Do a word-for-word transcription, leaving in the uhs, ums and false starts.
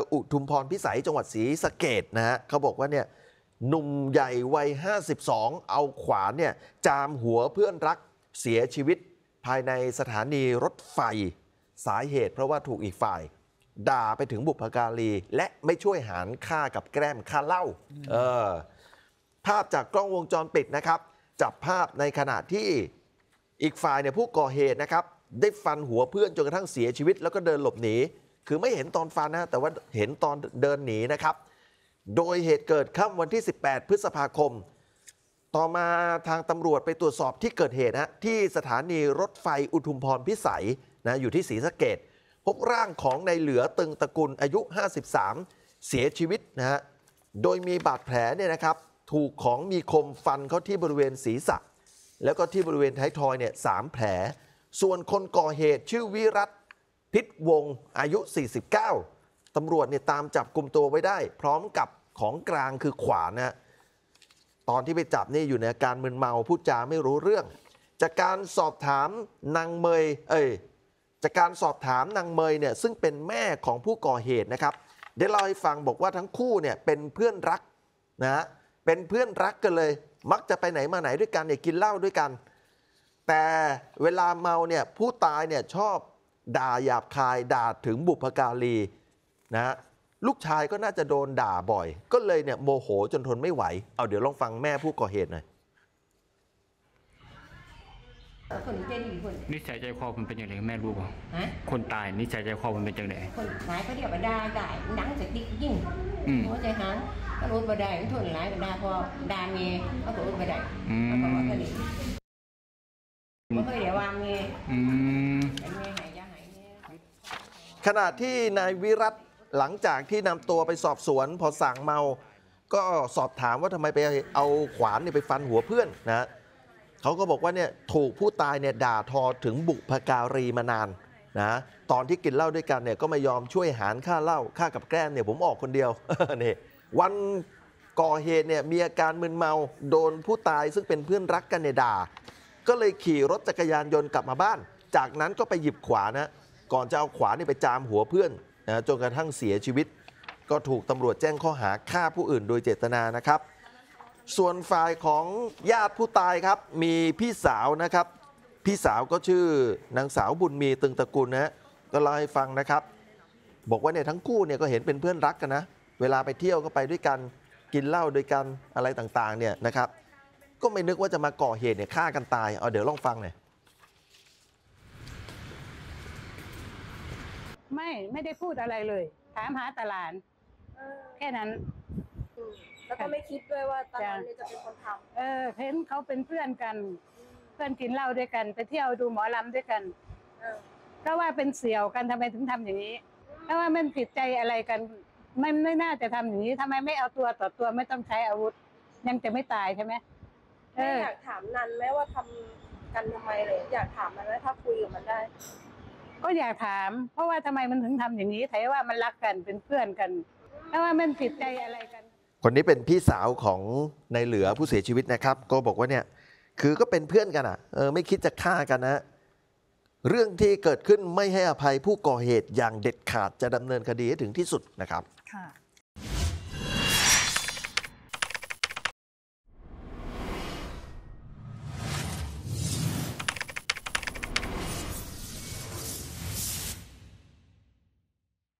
อุทุมพรพิสัยจังหวัดศรีสะเกษนะฮะเขาบอกว่าเนี่ยหนุ่มใหญ่วัยห้าสิบสองเอาขวานเนี่ยจามหัวเพื่อนรักเสียชีวิตภายในสถานีรถไฟสาเหตุเพราะว่าถูกอีกฝ่ายด่าไปถึงบุพการีและไม่ช่วยหารค่ากับแกล้มค่าเหล้าเออภาพจากกล้องวงจรปิดนะครับจับภาพในขณะที่อีกฝ่ายเนี่ยผู้ก่อเหตุนะครับได้ฟันหัวเพื่อนจนกระทั่งเสียชีวิตแล้วก็เดินหลบหนีคือไม่เห็นตอนฟันนะแต่ว่าเห็นตอนเดินหนีนะครับโดยเหตุเกิดค่ำวันที่สิบแปดพฤษภาคมต่อมาทางตำรวจไปตรวจสอบที่เกิดเหตุนะที่สถานีรถไฟอุทุมพรพิสัยนะอยู่ที่ศรีสะเกษพบร่างของนายเหลือตึงตระกูลอายุห้าสิบสามเสียชีวิตนะฮะโดยมีบาดแผลเนี่ยนะครับถูกของมีคมฟันเข้าที่บริเวณศีรษะแล้วก็ที่บริเวณท้ายทอยเนี่ยสามแผลส่วนคนก่อเหตุชื่อวิรัตพิษวงศ์อายุสี่สิบเก้าตำรวจเนี่ยตามจับกลุ่มตัวไว้ได้พร้อมกับของกลางคือขวานนะตอนที่ไปจับนี่อยู่ในอาการมึนเมาพูดจาไม่รู้เรื่องจากการสอบถามนางเมยเอ้ยจากการสอบถามนางเมยเนี่ยซึ่งเป็นแม่ของผู้ก่อเหตุนะครับได้เล่าให้ฟังบอกว่าทั้งคู่เนี่ยเป็นเพื่อนรักนะเป็นเพื่อนรักกันเลยมักจะไปไหนมาไหนด้วยกันเนี่ยกินเหล้าด้วยกันแต่เวลาเมาเนี่ยผู้ตายเนี่ยชอบด่าหยาบคายด่าถึงบุพการีนะลูกชายก็น่าจะโดนด่าบ่อยก็เลยเนี่ยโมโหจนทนไม่ไหวเอาเดี๋ยวลองฟังแม่ผู้ก่อเหตุหน่อยนิสัยใจคอมันเป็นอย่างไรแม่รู้ป่ะคนตายนิสัยใจคอมันเป็นอย่างไรคนตายเขาเรียกว่าด่าได้หนังจะดิกยิ่งหัวใจหางก็รู้บ่ได้ทนหลายก็ด่าพอด่าเมียก็รู้บ่ได้ก็บอกว่าดีไม่เคยเดี๋ยววางเมียขณะที่นายวิรัตหลังจากที่นำตัวไปสอบสวนพอสั่งเมาก็สอบถามว่าทำไมไปเอาขวานเนี่ยไปฟันหัวเพื่อนนะเขาก็บอกว่าเนี่ยถูกผู้ตายเนี่ยด่าทอถึงบุพการีมานานนะตอนที่กินเหล้าด้วยกันเนี่ยก็ไม่ยอมช่วยหารค่าเหล้าค่ากับแกล้มเนี่ยผมออกคนเดียว นี่วันก่อเหตุเนี่ยมีอาการมึนเมาโดนผู้ตายซึ่งเป็นเพื่อนรักกันเนี่ยด่าก็เลยขี่รถจักรยานยนต์กลับมาบ้านจากนั้นก็ไปหยิบขวานนะก่อนจะเอาขวานนี่ไปจามหัวเพื่อนนะจนกระทั่งเสียชีวิตก็ถูกตำรวจแจ้งข้อหาฆ่าผู้อื่นโดยเจตนานะครับส่วนฝ่ายของญาติผู้ตายครับมีพี่สาวนะครับพี่สาวก็ชื่อนางสาวบุญมีตึงตระกูลนะก็เล่าให้ฟังนะครับบอกว่าเนี่ยทั้งคู่เนี่ยก็เห็นเป็นเพื่อนรักกันนะเวลาไปเที่ยวก็ไปด้วยกันกินเหล้าด้วยกันอะไรต่างๆเนี่ยนะครับก็ไม่นึกว่าจะมาก่อเหตุเนี่ยฆ่ากันตายเอาเดี๋ยวลองฟังหน่อยไม่ไม่ได้พูดอะไรเลยถามหาตลาดแค่นั้นแล้วก็ไม่คิดด้วยว่าตอนนั้นจะเป็นคนทำเออเห็นเขาเป็นเพื่อนกันเพื่อนกินเหล้าด้วยกันไปเที่ยวดูหมอลำด้วยกันก็ว่าเป็นเสี่ยวกันทำไมถึงทำอย่างนี้ถ้าว่ามันผิดใจอะไรกันไม่ไม่น่าจะทำอย่างนี้ทำไมไม่เอาตัวต่อตัวไม่ต้องใช้อาวุธยังจะไม่ตายใช่ไหมเอออยากถามนันไหมว่าทำกันทำไมเลยอยากถามมันไหมถ้าคุยกับมันได้ก็อยากถามเพราะว่าทำไมมันถึงทำอย่างนี้ไถว่ามันรักกันเป็นเพื่อนกันถ้าว่ามันผิดใจอะไรกันคนนี้เป็นพี่สาวของนายเหลือผู้เสียชีวิตนะครับก็บอกว่าเนี่ยคือก็เป็นเพื่อนกันอ่ะเออไม่คิดจะฆ่ากันนะเรื่องที่เกิดขึ้นไม่ให้อภัยผู้ก่อเหตุอย่างเด็ดขาดจะดำเนินคดีให้ถึงที่สุดนะครับค่ะ